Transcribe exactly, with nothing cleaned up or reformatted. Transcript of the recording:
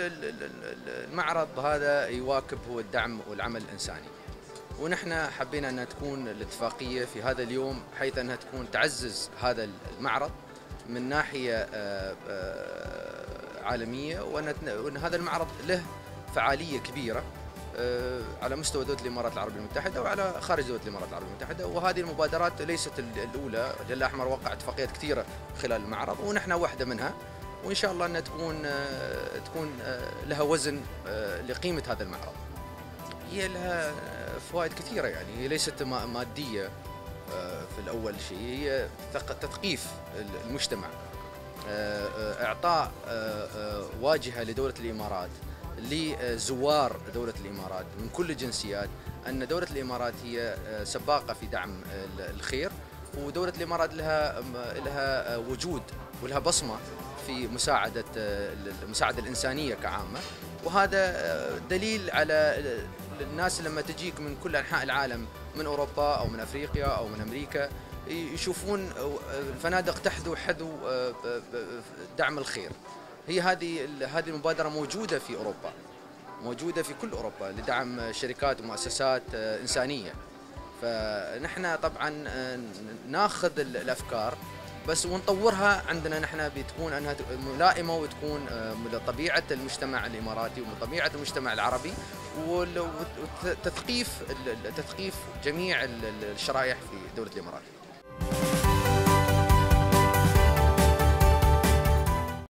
المعرض هذا يواكب هو الدعم والعمل الإنساني، ونحن حبينا أنها تكون الاتفاقية في هذا اليوم حيث أنها تكون تعزز هذا المعرض من ناحية عالمية، وأن هذا المعرض له فعالية كبيرة على مستوى دولة الإمارات العربية المتحدة وعلى خارج دولة الإمارات العربية المتحدة. وهذه المبادرات ليست الأولى، الهلال الأحمر وقع اتفاقيات كثيرة خلال المعرض ونحن واحدة منها، وإن شاء الله أنها تكون تكون لها وزن لقيمة هذا المعرض. هي لها فوائد كثيرة، يعني هي ليست مادية في الأول شيء، هي تثقيف المجتمع، إعطاء واجهة لدولة الإمارات لزوار دولة الإمارات من كل الجنسيات أن دولة الإمارات هي سباقة في دعم الخير، ودولة الإمارات لها لها وجود ولها بصمة في مساعدة المساعدة الإنسانية كعامة. وهذا دليل على الناس لما تجيك من كل أنحاء العالم، من أوروبا أو من أفريقيا أو من أمريكا، يشوفون الفنادق تحذو حذو دعم الخير. هي هذه هذه المبادرة موجودة في أوروبا، موجودة في كل أوروبا لدعم شركات ومؤسسات إنسانية. فنحن طبعا ناخذ الأفكار بس ونطورها عندنا نحن، بتكون أنها ملائمة وتكون لطبيعة المجتمع الإماراتي وطبيعة المجتمع العربي، وتثقيف تثقيف جميع الشرائح في دولة الإمارات.